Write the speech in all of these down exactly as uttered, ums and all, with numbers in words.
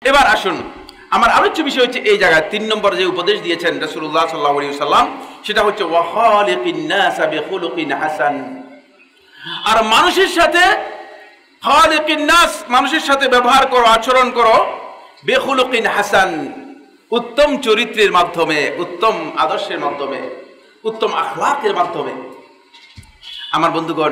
এবার আসুন, আমার আলোচ্য বিষয় হচ্ছে এই জায়গায় তিন নম্বর যে উপদেশ দিয়েছেন রাসূলুল্লাহ সাল্লাল্লাহু আলাইহি ওয়াসাল্লাম, সেটা হচ্ছে ওয়া খালিকিন নাস বিখুলুকিন হাসান। আর মানুষের সাথে খালিকিন নাস, মানুষের সাথে ব্যবহার করো, আচরণ করো বিখুলুকিন হাসান, উত্তম চরিত্রের মাধ্যমে, উত্তম আদর্শের মাধ্যমে, উত্তম আখলাকের মাধ্যমে। আমার বন্ধুগণ,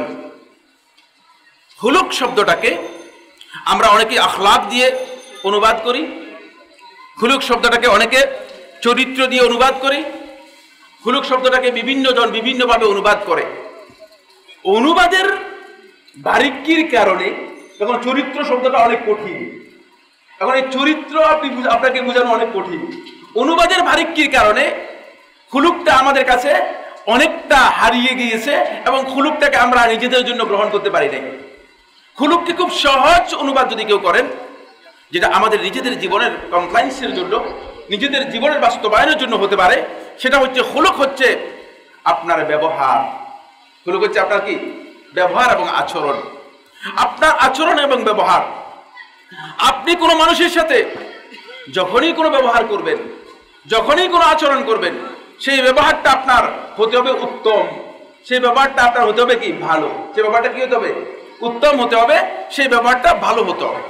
খুলুক শব্দটাকে আমরা অনেকে আখলাক দিয়ে অনুবাদ করি, খুলুক শব্দটাকে অনেকে চরিত্র দিয়ে অনুবাদ করি, খুলুক শব্দটাকে বিভিন্ন জন বিভিন্নভাবে অনুবাদ করে। অনুবাদের বারিকির কারণে তখন চরিত্র শব্দটা অনেক কঠিন। এখন এই চরিত্র আপনি আপনাকে বোঝানো অনেক কঠিন। অনুবাদের বারিকির কারণে খুলুকটা আমাদের কাছে অনেকটা হারিয়ে গিয়েছে এবং খুলুকটাকে আমরা নিজেদের জন্য গ্রহণ করতে পারি নাই। খুলুককে খুব সহজ অনুবাদ যদি কেউ করেন, যেটা আমাদের নিজেদের জীবনের কমপ্লায়েন্সের জন্য, নিজেদের জীবনের বাস্তবায়নের জন্য হতে পারে, সেটা হচ্ছে খুলুক হচ্ছে আপনার ব্যবহার। খুলুক হচ্ছে আপনার কি ব্যবহার এবং আচরণ। আপনার আচরণ এবং ব্যবহার, আপনি কোনো মানুষের সাথে যখনই কোনো ব্যবহার করবেন, যখনই কোনো আচরণ করবেন, সেই ব্যবহারটা আপনার হতে হবে উত্তম, সেই ব্যবহারটা আপনার হতে হবে কি ভালো, সেই ব্যবহারটা কি হতে হবে উত্তম হতে হবে, সেই ব্যবহারটা ভালো হতে হবে।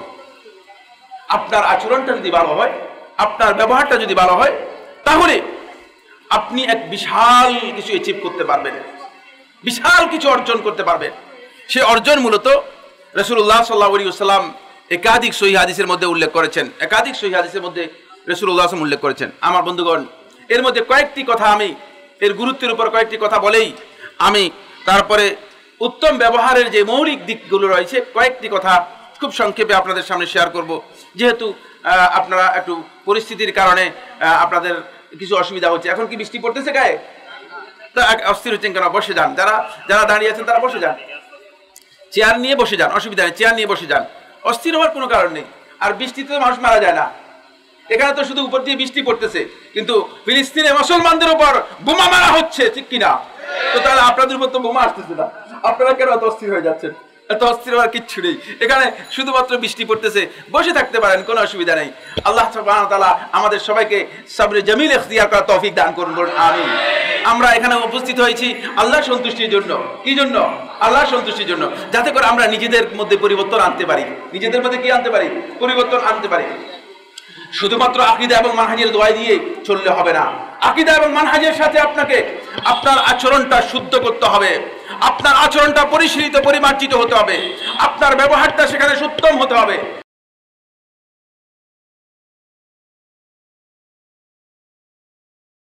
আপনার আচরণটা যদি ভালো হয়, আপনার ব্যবহারটা যদি ভালো হয়, তাহলে আপনি এক বিশাল কিছু অ্যাচিভ করতে পারবেন, বিশাল কিছু অর্জন করতে পারবেন। সে অর্জন মূলত রাসূলুল্লাহ সাল্লাল্লাহু আলাইহি ওয়াসাল্লাম একাধিক সহিহ হাদিসের মধ্যে উল্লেখ করেছেন, একাধিক সহিহ হাদিসের মধ্যে রাসূলুল্লাহ সাল্লাল্লাহু আলাইহি ওয়াসাল্লাম উল্লেখ করেছেন। আমার বন্ধুগণ, এর মধ্যে কয়েকটি কথা আমি এর গুরুত্বের উপর কয়েকটি কথা বলেই আমি তারপরে উত্তম ব্যবহারের যে মৌলিক দিকগুলো রয়েছে কয়েকটি কথা খুব সংক্ষেপে আপনাদের সামনে শেয়ার করব। যেহেতু আপনারা একটু পরিস্থিতির কারণে আপনাদের কিছু অসুবিধা হচ্ছে। এখন কি বৃষ্টি পড়তেছে গায়ে? তা অস্থির হচ্ছেন কেন? বসে যান, যারা যারা দাঁড়িয়ে আছেন তারা বসে যান, চেয়ার নিয়ে বসে যান, অসুবিধা নেই, চেয়ার নিয়ে বসে যান। অস্থির হওয়ার কোনো কারণ নেই। আর বৃষ্টিতে তো মানুষ মারা যায় না, এখানে তো শুধু উপর দিয়ে বৃষ্টি পড়তেছে, কিন্তু ফিলিস্তিনে মুসলমানদের উপর বোমা মারা হচ্ছে, ঠিক কিনা? তো তাহলে আপনাদের উপর তো বোমা আসতেছে না, আপনারা কেন এত অস্থির হয়ে যাচ্ছেন? এত অস্থির হওয়ার কিচ্ছু নেই। এখানে শুধুমাত্র বৃষ্টি পড়তেছে, বসে থাকতে পারেন, কোনো অসুবিধা নেই। আল্লাহ সুবহানাহু ওয়া তাআলা আমাদের সবাইকে সবরে জামিল ইখতিয়ার করার তৌফিক দান করুন, আমিন। আমরা এখানে উপস্থিত হয়েছি আল্লাহর সন্তুষ্টির জন্য। কি জন্য? আল্লাহর সন্তুষ্টির জন্য, যাতে করে আমরা নিজেদের মধ্যে পরিবর্তন আনতে পারি। নিজেদের মধ্যে কি আনতে পারি? পরিবর্তন আনতে পারি। শুধুমাত্র আকীদা এবং মানহাজের দোয়া দিয়ে চললে হবে না। আকীদা এবং মানহাজের সাথে আপনাকে আপনার আচরণটা শুদ্ধ করতে হবে, আপনার আচরণটা পরিশীলিত পরিমার্জিত হতে হবে, আপনার ব্যবহারটা সেখানে উত্তম হতে হবে।